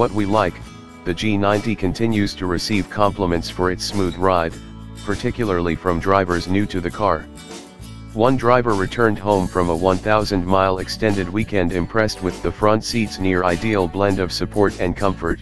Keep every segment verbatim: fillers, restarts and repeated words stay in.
What we like, the G ninety continues to receive compliments for its smooth ride, particularly from drivers new to the car. One driver returned home from a one thousand mile extended weekend impressed with the front seat's near-ideal blend of support and comfort.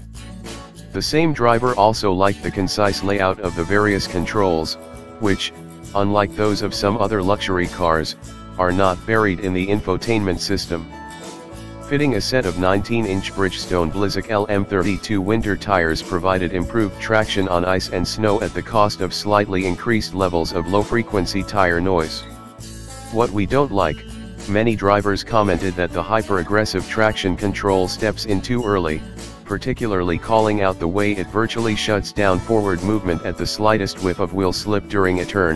The same driver also liked the concise layout of the various controls, which, unlike those of some other luxury cars, are not buried in the infotainment system. Fitting a set of nineteen inch Bridgestone Blizzak L M thirty-two winter tires provided improved traction on ice and snow at the cost of slightly increased levels of low-frequency tire noise. What we don't like, many drivers commented that the hyper-aggressive traction control steps in too early, particularly calling out the way it virtually shuts down forward movement at the slightest whiff of wheel slip during a turn.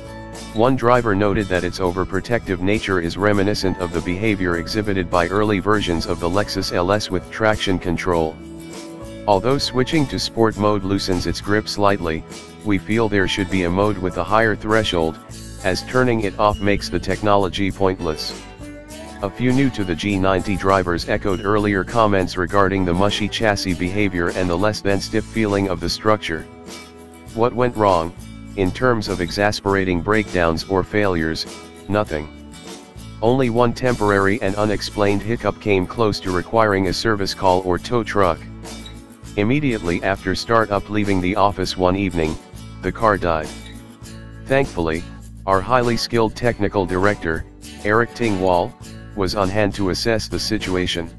One driver noted that its overprotective nature is reminiscent of the behavior exhibited by early versions of the Lexus L S with traction control. Although switching to sport mode loosens its grip slightly, we feel there should be a mode with a higher threshold, as turning it off makes the technology pointless. A few new to the G ninety drivers echoed earlier comments regarding the mushy chassis behavior and the less than stiff feeling of the structure. What went wrong? In terms of exasperating breakdowns or failures, nothing. Only one temporary and unexplained hiccup came close to requiring a service call or tow truck. Immediately after startup leaving the office one evening, the car died. Thankfully, our highly skilled technical director, Eric Tingwall, was on hand to assess the situation.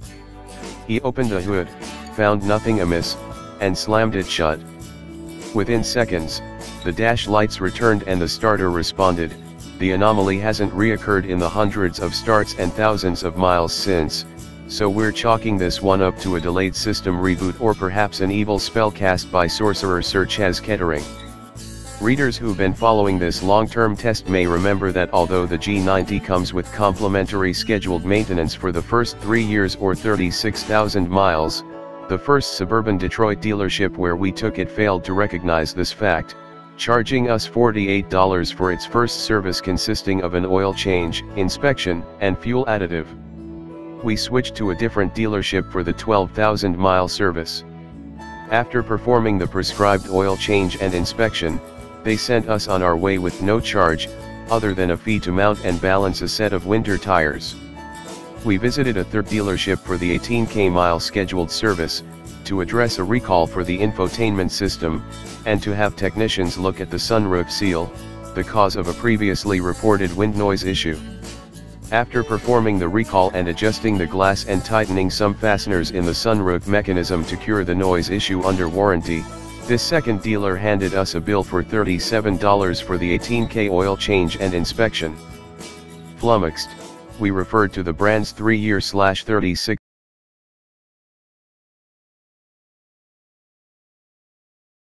He opened the hood, found nothing amiss, and slammed it shut. Within seconds, the dash lights returned and the starter responded. The anomaly hasn't reoccurred in the hundreds of starts and thousands of miles since, so we're chalking this one up to a delayed system reboot or perhaps an evil spell cast by sorcerer Sir Chas Kettering. Readers who've been following this long-term test may remember that although the G ninety comes with complimentary scheduled maintenance for the first three years or thirty-six thousand miles, the first suburban Detroit dealership where we took it failed to recognize this fact, charging us forty-eight dollars for its first service consisting of an oil change, inspection, and fuel additive. We switched to a different dealership for the twelve thousand mile service. After performing the prescribed oil change and inspection, they sent us on our way with no charge, other than a fee to mount and balance a set of winter tires. We visited a third dealership for the eighteen K mile scheduled service, to address a recall for the infotainment system, and to have technicians look at the sunroof seal, the cause of a previously reported wind noise issue. After performing the recall and adjusting the glass and tightening some fasteners in the sunroof mechanism to cure the noise issue under warranty, this second dealer handed us a bill for thirty-seven dollars for the eighteen K oil change and inspection. Flummoxed, we referred to the brand's three year thirty-six